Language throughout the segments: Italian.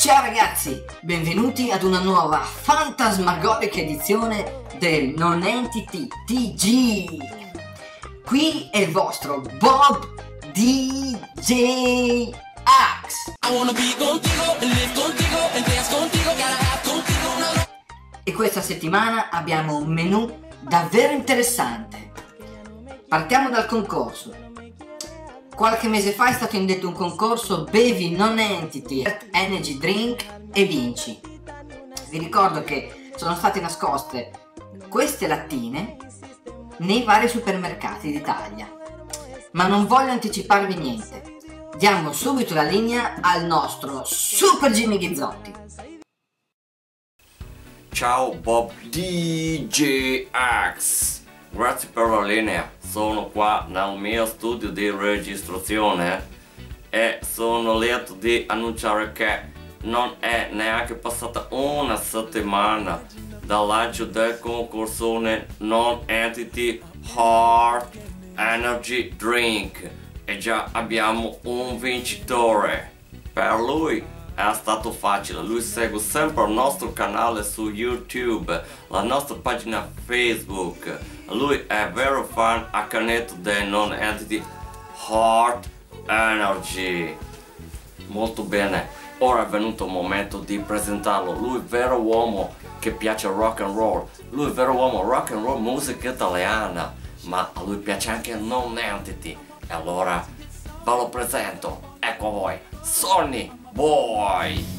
Ciao ragazzi, benvenuti ad una nuova fantasmagorica edizione del Non-Entity TG. Qui è il vostro Bob DJ Axe. E questa settimana abbiamo un menù davvero interessante. Partiamo dal concorso. Qualche mese fa è stato indetto un concorso Bevi Non-Entity Energy Drink e vinci. Vi ricordo che sono state nascoste queste lattine nei vari supermercati d'Italia, ma non voglio anticiparvi niente. Diamo subito la linea al nostro Super Jimmy Ghizzotti. Ciao Bob DJ Axe, grazie per la linea. Sono qua nel mio studio di registrazione e sono lieto di annunciare che non è neanche passata una settimana dal lancio del concorsone Non-Entity Heart Energy Drink e già abbiamo un vincitore. Per lui è stato facile, lui segue sempre il nostro canale su YouTube, la nostra pagina Facebook, lui è vero fan accanito del Non-Entity Heart Energy. Molto bene, ora è venuto il momento di presentarlo. Lui è vero uomo che piace rock and roll, lui è vero uomo rock and roll, musica italiana, ma a lui piace anche il Non-Entity. E allora ve lo presento, ecco a voi, Sonny Boy.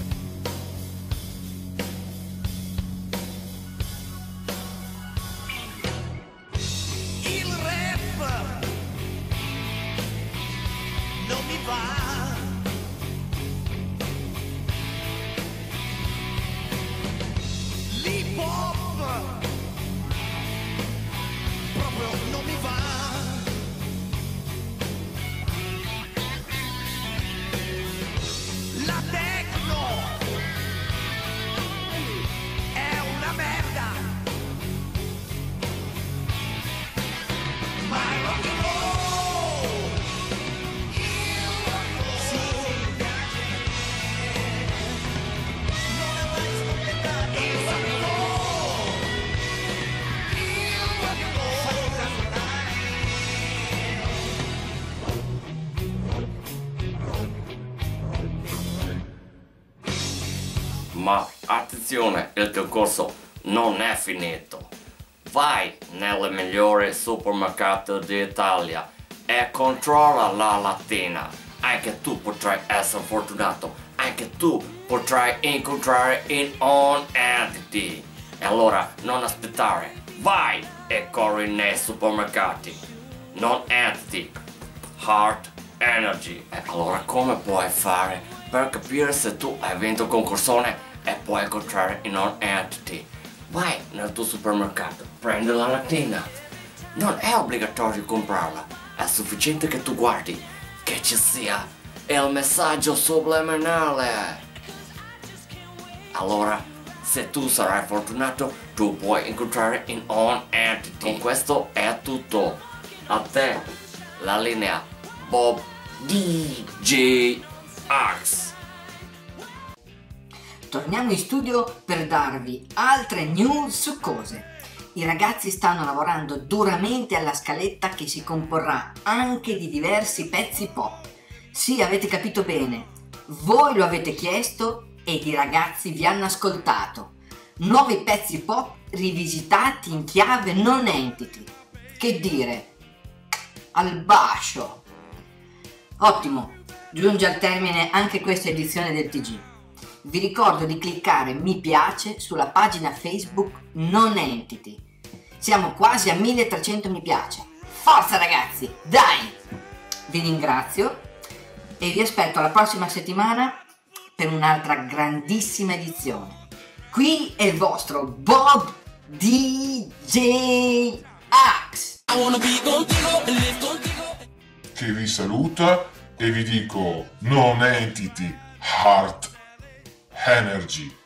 Il rap non mi va. L'hip hop proprio non mi va. La techno è una merda, ma il rock and roll sì, non è mai scoppiettato. Il rock and roll fa incantare. Ma attenzione, il concorso non è finito. Vai nelle migliori supermercati d'Italia e controlla la lattina. Anche tu potrai essere fortunato, anche tu potrai incontrare in Non-Entity. E allora non aspettare, vai e corri nei supermercati. Non-Entity Heart Energy. E allora come puoi fare per capire se tu hai vinto il concorsone e puoi incontrare in Non-Entity? Vai nel tuo supermercato, prendi la lattina. Non è obbligatorio comprarla, è sufficiente che tu guardi che ci sia il messaggio subliminale. Allora, se tu sarai fortunato, tu puoi incontrare in Non-Entity. Con questo è tutto. A te la linea Bob DJ Axe. Torniamo in studio per darvi altre news su cose. I ragazzi stanno lavorando duramente alla scaletta che si comporrà anche di diversi pezzi pop. Sì, avete capito bene, voi lo avete chiesto ed i ragazzi vi hanno ascoltato. Nuovi pezzi pop rivisitati in chiave Non-Entity. Che dire? Al bacio! Ottimo, giunge al termine anche questa edizione del TG. Vi ricordo di cliccare mi piace sulla pagina Facebook Non-Entity. Siamo quasi a 1300 mi piace. Forza ragazzi, dai! Vi ringrazio e vi aspetto la prossima settimana per un'altra grandissima edizione. Qui è il vostro Bob DJ Axe. Che vi saluta e vi dico Non-Entity Heart Energy.